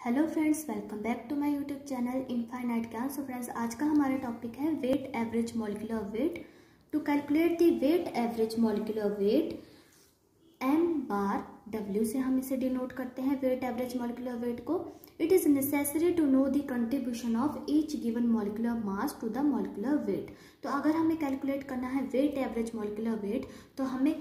Hello friends, welcome back to my YouTube channel Infinite Gyan. So friends, आज का हमारा topic है weight average molecular weight. To calculate the weight average molecular weight, m bar w से हम इसे denote करते हैं वेट एवरेज मॉलिक्यूलर वेट को। It is necessary to know the contribution of each given molecular mass to the molecular weight. तो अगर हमें calculate करना है वेट एवरेज मॉलिक्यूलर वेट, तो हमें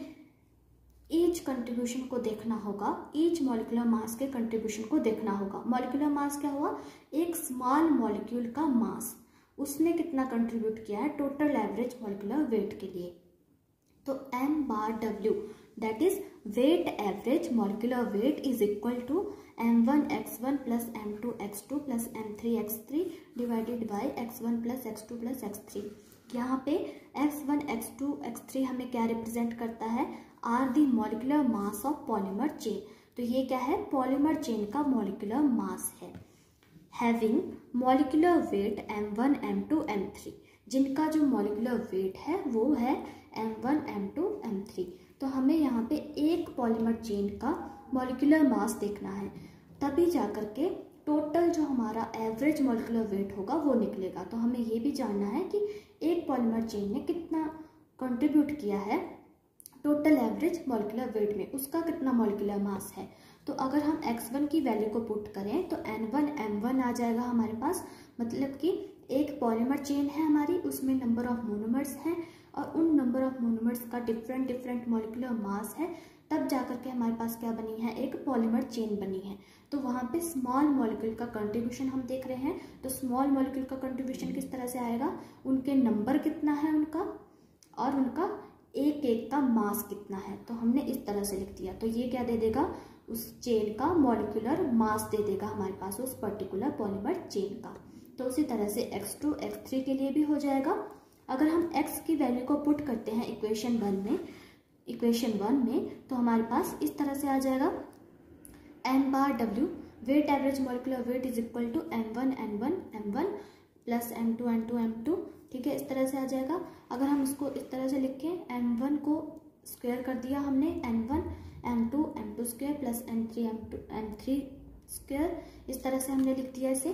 ईच कंट्रीब्यूशन को देखना होगा, ईच मॉलिक्यूलर मास के कंट्रीब्यूशन को देखना होगा। मॉलिक्यूलर मास क्या हुआ? एक स्मॉल मॉलिक्यूल का मास, उसने कितना कंट्रीब्यूट किया है टोटल एवरेज मॉलिक्यूलर वेट के लिए। तो m bar w that is weight average molecular weight is equal to m1x1 plus m2x2 plus m3x3 divided by x1 plus x2 plus x3। यहाँ पे x1 x2 x3 हमें क्या represent करता है? Are the molecular mass of polymer chain. तो ये क्या है? पॉलीमर चेन का मॉलिक्यूलर मास है। Having molecular weight m1 m2 m3, जिनका जो मॉलिक्यूलर वेट है वो है m1 m2 m3। तो हमें यहाँ पे एक पॉलीमर चेन का मॉलिक्यूलर मास देखना है, तभी जाकर के टोटल जो हमारा एवरेज मॉलिक्यूलर वेट होगा वो निकलेगा। तो हमें ये भी जानना है कि एक पॉलीमर चेन ने कितना कंट्रीब्यूट किया है टोटल एवरेज मॉलिक्यूलर वेट में, उसका कितना मॉलिक्यूलर मास है। तो अगर हम x1 की वैल्यू को पुट करें तो n1 m1 आ जाएगा हमारे पास। मतलब कि एक पॉलीमर चेन है हमारी, उसमें नंबर ऑफ मोनोमर्स हैं और उन नंबर ऑफ मोनोमर्स का डिफरेंट मॉलिक्यूलर मास है, तब जाकर के हमारे पास क्या बनी है? एक पॉलीमर चेन बनी है। तो वहाँ पे स्मॉल मॉलिक्यूल का कंट्रीब्यूशन हम देख रहे हैं। तो स्मॉल मॉलिक्यूल का कंट्रीब्यूशन किस तरह से आएगा? उनके नंबर कितना है उनका, और उनका एक एक का मास कितना है। तो हमने इस तरह से लिख दिया। तो ये क्या दे देगा? उस चेन का मॉलिक्यूलर मास दे देगा हमारे पास उस पर्टिकुलर पॉलीमर चेन का। तो उसी तरह से x2 x3 के लिए भी हो जाएगा। अगर हम x की वैल्यू को पुट करते हैं इक्वेशन 1 में, तो हमारे पास इस तरह से आ जाएगा m bar w weight average molecular weight is equal to m1 n1 m1 plus m2 n2 m2। ठीक है, इस तरह से आ जाएगा। अगर हम इसको इस तरह से लिखें, m1 को स्क्वायर कर दिया हमने, n1 m2 m2 square plus m3 m3 square, इस तरह से हमने लिख दिया इसे।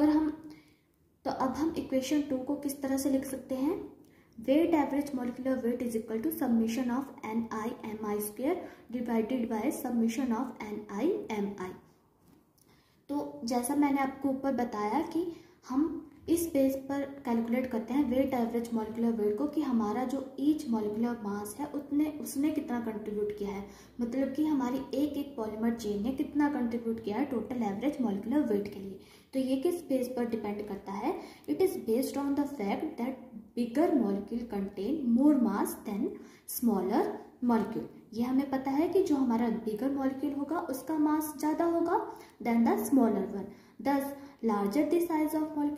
तो अब हम इक्वेशन 2 को किस तरह से लिख सकते हैं? Weight average molecular weight is equal to submission of ni mi square divided by submission of ni mi। तो जैसा मैंने आपको ऊपर बताया कि हम इस बेस पर कैलकुलेट करते हैं वेट एवरेज मॉलिक्यूलर वेट को, कि हमारा जो ईच मॉलिक्यूलर मास है उसने कितना कंट्रीब्यूट किया है। मतलब कि हमारी एक एक पॉलीमर चेन ने कितना कंट्रीब्यूट किया है टोटल एवरेज मॉलिक्यूलर वेट के लिए। तो ये किस बेस पर डिपेंड करता है? It is based on the fact that bigger molecule contain more mass than smaller molecule. ये हमें पता है कि जो हमारा बिगर मॉलिक्यूल होगा उसका मास ज़्यादा होगा than the smaller one. Thus, larger the size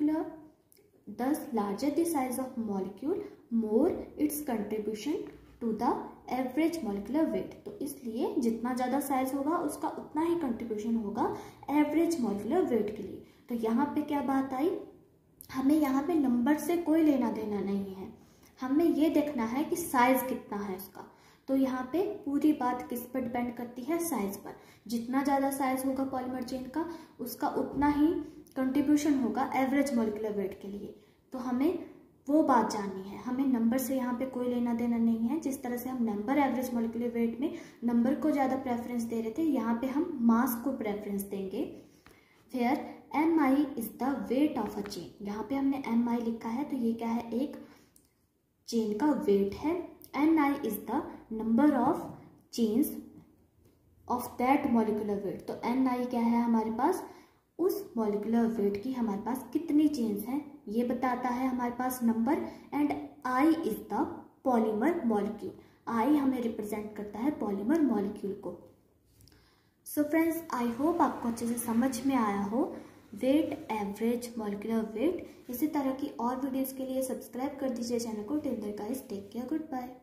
of molecule, more its contribution to the average molecular weight। तो इसलिए जितना ज़्यादा साइज होगा उसका उतना ही कंट्रीब्यूशन होगा एवरेज मॉलिक्यूलर वेट के लिए। तो यहाँ पे क्या बात आई? हमें यहाँ पे नंबर से कोई लेना देना नहीं है, हमें ये देखना है कि साइज कितना है उसका। तो यहाँ पे पूरी बात किस पर डिपेंड करती है? साइज पर। जितना ज़्यादा साइज होगा पॉलीमर चेन का, उसका उतना ही कंट्रीब्यूशन होगा एवरेज मॉलिक्यूलर वेट के लिए। तो हमें वो बात जाननी है, हमें नंबर से यहाँ पे कोई लेना देना नहीं है। जिस तरह से हम नंबर एवरेज मॉलिक्यूलर वेट में नंबर को ज़्यादा प्रेफरेंस दे रहे थे, यहाँ पे हम मास को प्रेफरेंस देंगे। Where mi is the weight of a chain. यहाँ पे हमने mi लिखा है, तो ये क्या है? एक चेन का वेट है। ni is the number of chains of that molecular weight. तो ni क्या है हमारे पास? उस मॉलिक्यूलर वेट की हमारे पास कितनी चेन्स हैं ये बताता है हमारे पास number. And I is the polymer molecule. I हमें रिप्रेजेंट करता है पॉलीमर मॉलिक्यूल को। सो फ्रेंड्स, आई होप आपको अच्छे से समझ में आया हो वेट एवरेज मॉलिक्यूलर वेट। इसी तरह की और वीडियोस के लिए सब्सक्राइब कर दीजिए चैनल को। Till there guys, take care, good bye.